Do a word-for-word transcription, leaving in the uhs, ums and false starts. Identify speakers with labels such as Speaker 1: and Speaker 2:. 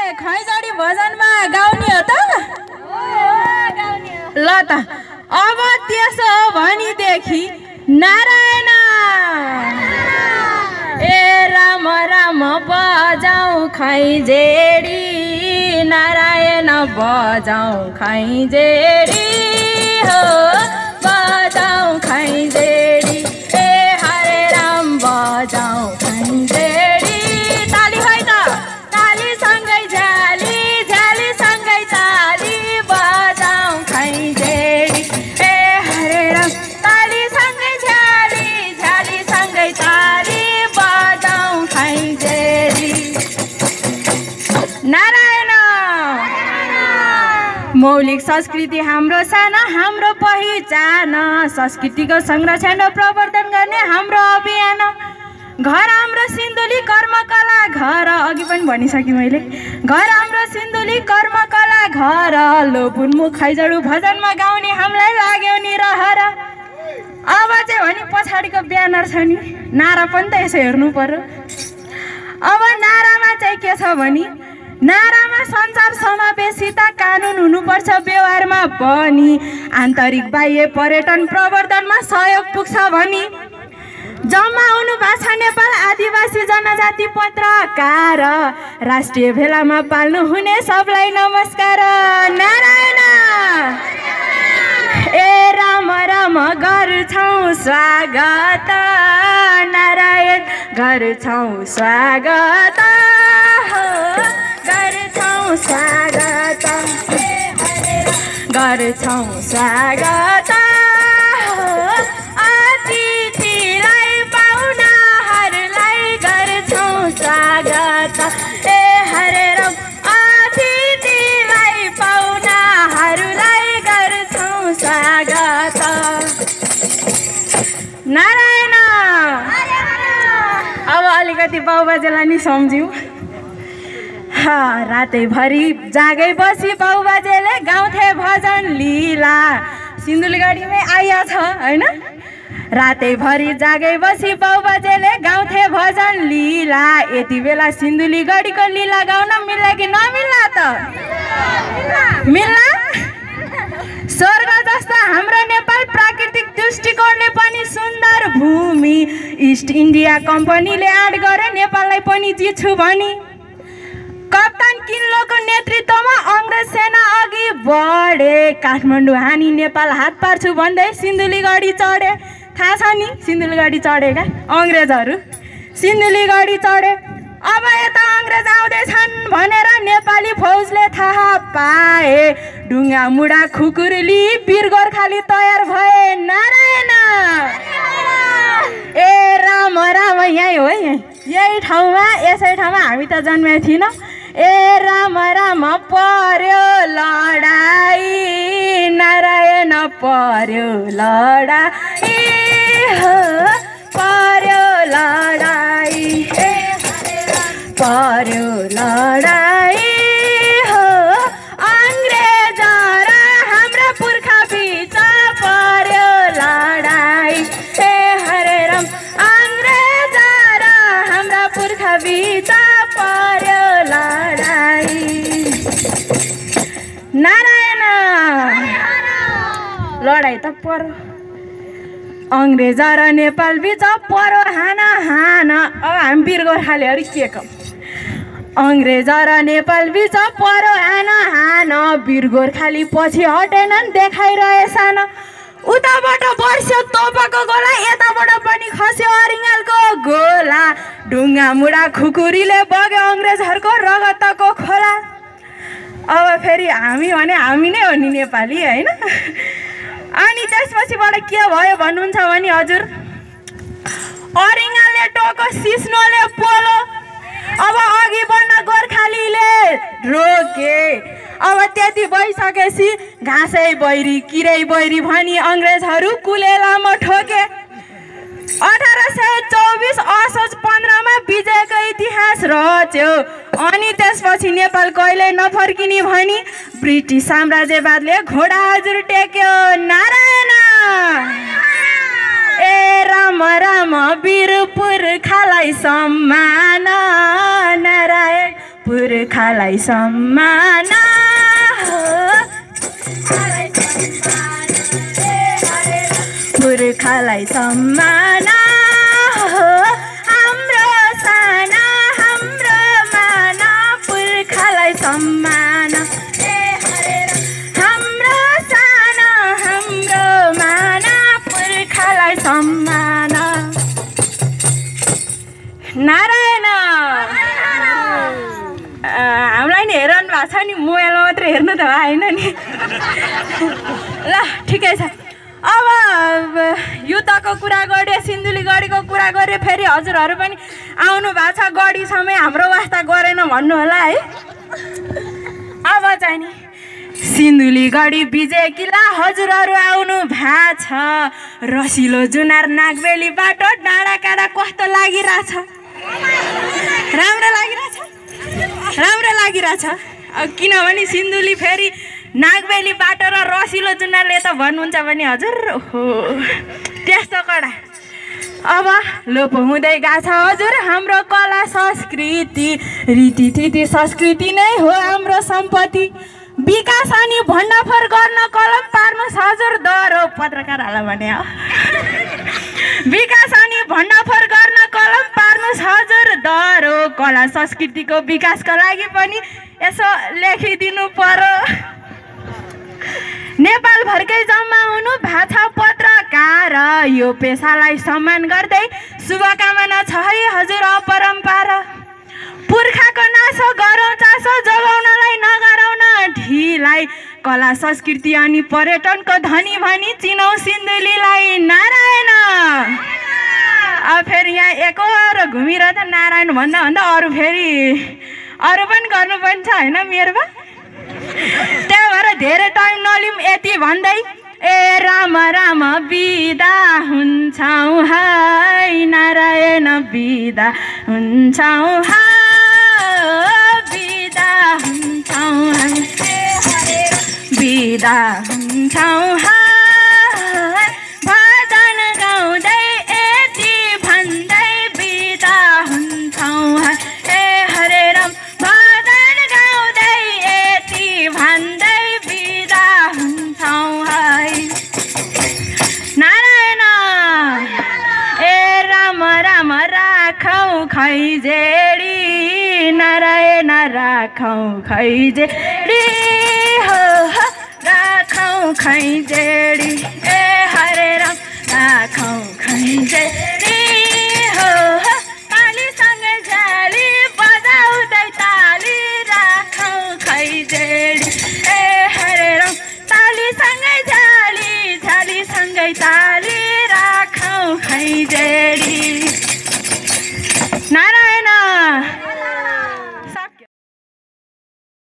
Speaker 1: खैजडी भजनमा गाउने हो त? ल त अब त्यसो भनिदेखि नारायण ए राम राम बजाऊ खैजेडी नारायण बजाऊ खैजेडी हो बजाऊ खैजेडी ए हरे राम बजाऊ खैजेडी ताली है त ताली सँगै झ्याली झ्याली सँगै ताली बजाऊ खैजेडी ए हरे राम ताली सँगै झ्याली झ्याली सँगै ताली बजाऊ खैजेडी नारायण मौलिक संस्कृति हाम्रो साना हाम्रो पहिचान संस्कृतिको संरक्षण र प्रवर्धन गर्ने हाम्रो अभियान घर हाम्रो सिन्धुली कर्मकला घर अघि पनि भनिसकेँ मैले घर हाम्रो सिन्धुली कर्मकला घर लोपुन्मुख खैजडु भजनमा गाउने हामीलाई लाग्यो नि रहर अब चाहिँ भने पछाडिको ब्यानर छ नि नारा पनि त यसो हेर्नु पर्यो अब नारामा चाहिँ के छ भने नारामा सञ्चार समावेशिता कानुन हुनुपर्छ व्यवहारमा पनि आन्तरिक बाह्य पर्यटन प्रवर्धनमा सहयोग पुग्छ भनी जम्मा हुनु भएको छ नेपाल आदिवासी जनजाति पत्रकार राष्ट्रिय भेलामा पाल्नु हुने सबलाई नमस्कार नारायण ए राम राम गर्छौँ स्वागत नारायण गर्छौँ स्वागत गर्छौँ स्वागत गर्छौँ स्वागत अतिथिलाई पाहुनाहरूलाई गर्छौँ स्वागत ए हरे राम अतिथिलाई पाहुनाहरूलाई गर्छौँ स्वागत नारायण अब अलिकति बाउबाजेलाई नि सम्झ्यौँ रातैभरि जागै बसी बाउबाजेले गाउँथे भजन लीला सिन्धुलीगढीमै आइया छ होइन रातैभरि जागै बसी बाउबाजेले गाउँथे भजन लीला यति बेला सिन्धुलीगढीको लीला गाउन मिल्ला कि नमिल्ला त मिल्ला स्वर्ग जस्ता हाम्रो नेपाल प्राकृतिक दृष्टिकोणले पनि सुन्दर भूमि इस्ट इन्डिया कम्पनीले आड गरे नेपाललाई पनि जित्छु भनी कप्तान किन्लोको नेतृत्वमा अङ्ग्रेज सेना अघि बढे काठमाडौँ हानी नेपाल हात पार्छु भन्दै सिन्धुलीगढी चढे थाहा छ नि सिन्धुलीगढी चढेका अङ्ग्रेजहरू सिन्धुलीगढी चढे अब यता अङ्ग्रेज आउँदैछन् भनेर नेपाली फौजले थाहा पाए ढुङ्गा मुढा खुकुरली वीर गोर्खाली तयार भए नारायण ए राम राम यहीँ हो यही ठाउँमा यसै ठाउँमा हामी त जन्मेको थिएनौँ ए राम राम पर्यो लडाई नारायण पर्यो लडाई हो पर्यो लडाई पर्यो लडाई हो अङ्ग्रेज र हाम्रा पुर्खा बिच पर्यो लडाई ए हरे राम अङ्ग्रेज र हाम्रा पुर्खा बिच पर्यो लडाई नारायण लडाई त पर्यो अङ्ग्रेज र नेपाल बिच पर्यो हाना हाना अब हामी वीर गोर्खालीहरू के कम अङ्ग्रेज र नेपाल बिच पर्यो हाना हाना वीर गोर्खाली पछि हटेनन् देखाइरहे सानो उताबाट बर्स्यो तोपाको गोला यताबाट पनि खस्यो अरिङ्गालको गोला ढुङ्गा मुढा खुकुरीले बग्यो अङ्ग्रेजहरूको रगतको खोला अब फेरि हामी भने हामी नै हो नि नेपाली होइन अनि त्यसपछिबाट के भयो भन्नुहुन्छ भने हजुर अरिङ्गालले टोको सिस्नोले पोलो अब अघि बढ्न गोर्खालीले रोके अब त्यति भइसकेपछि घाँसै बैरी किरै बैरी भनी अङ्ग्रेजहरू कुलेलामा ठोके अठार सय चौबिस असोज पन्ध्रमा विजयको इतिहास रच्यो अनि त्यसपछि नेपाल कहिल्यै नफर्किने भनी ब्रिटिस साम्राज्यवादले घोडा हजुर टेक्यो नारायण ए राम राम वीर पुर्खालाई सम्मान नारायण पुर्खा पुर्खालाई सम्मान पुर्खालाई सम्मान हाम्रो साना हाम्रो मान पुर्खालाई सम्मान हाम्रो साना हाम्रो मान पुर्खालाई सम्मान। नारायण हामीलाई नि हेरनु भएको छ नि मोबाइलमा मात्रै हेर्नु त होइन नि। ल ठिकै छ। अब युद्धको कुरा गऱ्यो सिन्धुली गढीको कुरा गऱ्यो फेरि हजुरहरू पनि आउनु भएको छ गढी समय हाम्रो वास्ता गरेन भन्नु होला है। अब चाहिँ नि सिन्धुली गढी विजय किल्ला हजुरहरू आउनु भएको छ। रसिलो जुनार नागबेली बाटो डाँडा काँडा कस्तो लागिरहेछ? राम्रो लागिरहेछ राम्रो लागिरहेछ किनभने सिन्धुली फेरि नागबेली बाटो र रसिलो जुनारले त भन्नुहुन्छ भने हजुर ओहो त्यस्तो कडा। अब लोप हुँदै गएको छ हजुर हाम्रो कला संस्कृति रीतिथिति संस्कृति नै हो हाम्रो सम्पत्ति। विकास अनि भण्डाफोर गर्न कलम पार्नुहोस् हजुर दरो पत्रकारहरूलाई भने हो। विकास अनि भण्डाफोर गर्न कलम पार्नुहोस् हजुर दरो कला संस्कृतिको विकासको लागि पनि यसो लेखिदिनु पर्यो। नेपाल भरकै जम्मा हुनु भएको छ पत्रकार यो पेसालाई सम्मान गर्दै शुभकामना छ है हजुर अपरम्परा। पुर्खाको नासो गरौँ चासो जोगाउनलाई नगराउन ढिलाई कला संस्कृति अनि पर्यटनको धनी भनी चिनौ सिन्धुलीलाई। नारायण अब फेरि यहाँ एकहोरो घुमिरह त नारायण भन्दा भन्दा अरू फेरि अरू पनि गर्नुपर्ने छ होइन मेरोमा। त्यही भएर धेरै टाइम नलिउँ यति भन्दै ए राम राम बिदा हुन्छौँ है नारायण बिदा हुन्छौँ है बिदा हुन्छौँ है बिदा हुन्छौँ है भजन गाउँदै यति भन्दै बिदा हुन्छौँ है ए हरे राम भजन गाउँदै यति भन्दै बिदा हुन्छौँ है। नारायण ए राम राम राखौँ खैजेडी नारायण राखौँ खैजेडी हो राखौँ खैजेडी ए हरे राम राखौँ खैजेडी हो तालीसँगै झ्याली बजाउँदै ताली राखौँ खैजेडी ए हरे राम तालीसँगै झ्याली झ्यालीसँगै ताली राखौँ खैजेडी।